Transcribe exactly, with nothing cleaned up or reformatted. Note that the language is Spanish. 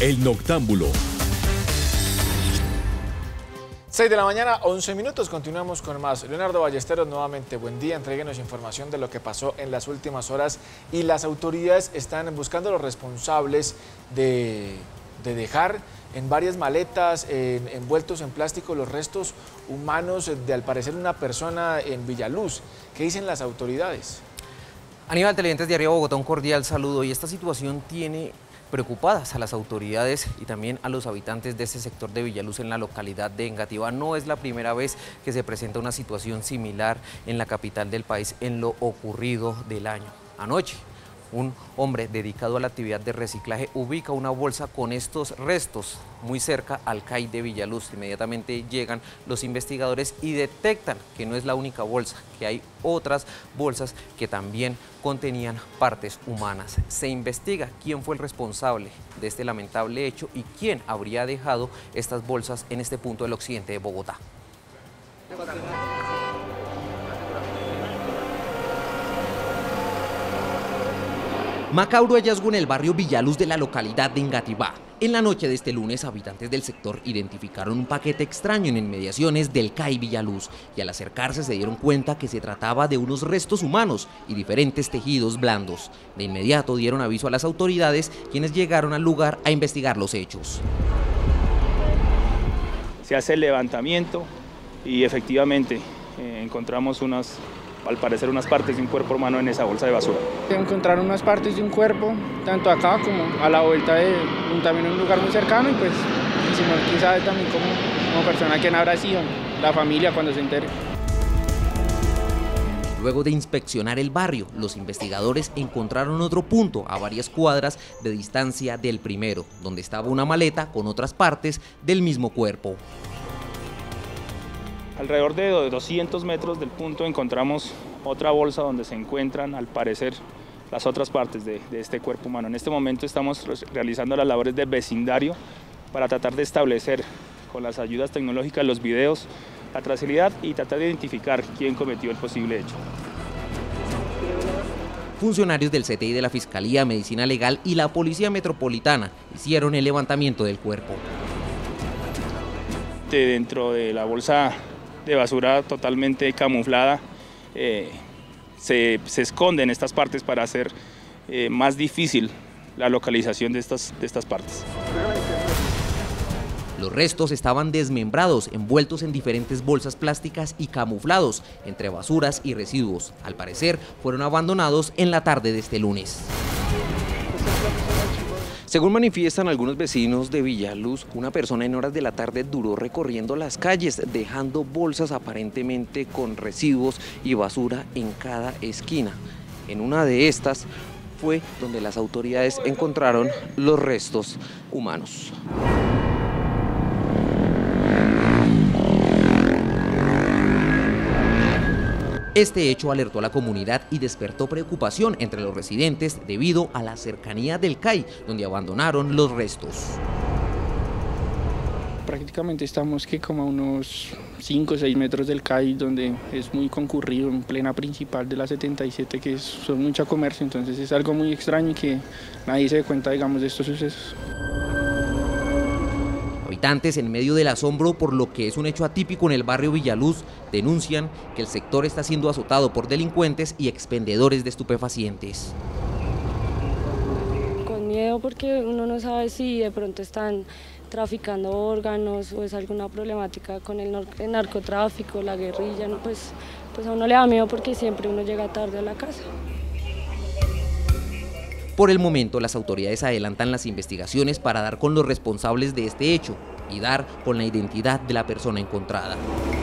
El Noctámbulo. seis de la mañana, once minutos, continuamos con más. Leonardo Ballesteros, nuevamente, buen día, entréguenos información de lo que pasó en las últimas horas y las autoridades están buscando a los responsables de, de dejar en varias maletas, en, envueltos en plástico, los restos humanos de, al parecer, una persona en Villaluz. ¿Qué dicen las autoridades? Aníbal, televidentes de Arriba Bogotá, un cordial saludo. Y esta situación tiene preocupadas a las autoridades y también a los habitantes de este sector de Villaluz en la localidad de Engativá. No es la primera vez que se presenta una situación similar en la capital del país en lo ocurrido del año. Anoche, un hombre dedicado a la actividad de reciclaje ubica una bolsa con estos restos muy cerca al C A I de Villaluz. Inmediatamente llegan los investigadores y detectan que no es la única bolsa, que hay otras bolsas que también contenían partes humanas. Se investiga quién fue el responsable de este lamentable hecho y quién habría dejado estas bolsas en este punto del occidente de Bogotá. Macabro hallazgo en el barrio Villaluz de la localidad de Engativá. En la noche de este lunes, habitantes del sector identificaron un paquete extraño en inmediaciones del C A I Villaluz y al acercarse se dieron cuenta que se trataba de unos restos humanos y diferentes tejidos blandos. De inmediato dieron aviso a las autoridades, quienes llegaron al lugar a investigar los hechos. Se hace el levantamiento y efectivamente eh, encontramos unas, al parecer unas partes de un cuerpo humano en esa bolsa de basura. Encontraron unas partes de un cuerpo, tanto acá como a la vuelta de un, también un lugar muy cercano, y pues hicimos, quién sabe también como, como persona quién habrá sido, la familia cuando se entere. Luego de inspeccionar el barrio, los investigadores encontraron otro punto a varias cuadras de distancia del primero, donde estaba una maleta con otras partes del mismo cuerpo. Alrededor de doscientos metros del punto encontramos otra bolsa donde se encuentran, al parecer, las otras partes de, de este cuerpo humano. En este momento estamos realizando las labores de vecindario para tratar de establecer con las ayudas tecnológicas los videos, la trazabilidad y tratar de identificar quién cometió el posible hecho. Funcionarios del C T I de la Fiscalía, Medicina Legal y la Policía Metropolitana hicieron el levantamiento del cuerpo. De dentro de la bolsa de basura totalmente camuflada, eh, se, se esconden estas partes para hacer eh, más difícil la localización de estas, de estas partes. Los restos estaban desmembrados, envueltos en diferentes bolsas plásticas y camuflados entre basuras y residuos. Al parecer, fueron abandonados en la tarde de este lunes. Según manifiestan algunos vecinos de Villaluz, una persona en horas de la tarde duró recorriendo las calles, dejando bolsas aparentemente con residuos y basura en cada esquina. En una de estas fue donde las autoridades encontraron los restos humanos. Este hecho alertó a la comunidad y despertó preocupación entre los residentes debido a la cercanía del C A I, donde abandonaron los restos. Prácticamente estamos que como a unos cinco o seis metros del C A I, donde es muy concurrido, en plena principal de la setenta y siete, que es, son mucha comercio, entonces es algo muy extraño y que nadie se dé cuenta, digamos, de estos sucesos. Habitantes, en medio del asombro por lo que es un hecho atípico en el barrio Villaluz, denuncian que el sector está siendo azotado por delincuentes y expendedores de estupefacientes. Con miedo, porque uno no sabe si de pronto están traficando órganos o es alguna problemática con el narcotráfico, la guerrilla, ¿no? pues, pues a uno le da miedo porque siempre uno llega tarde a la casa. Por el momento, las autoridades adelantan las investigaciones para dar con los responsables de este hecho y dar con la identidad de la persona encontrada.